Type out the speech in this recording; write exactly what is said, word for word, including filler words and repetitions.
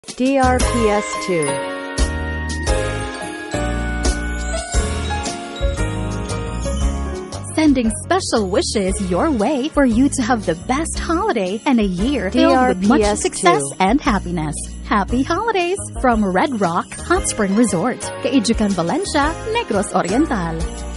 D R P S two. Sending special wishes your way for you to have the best holiday and a year filled with much success and happiness. Happy holidays from Red Rock Hot Spring Resort, Caijucan, Valencia, Negros Oriental.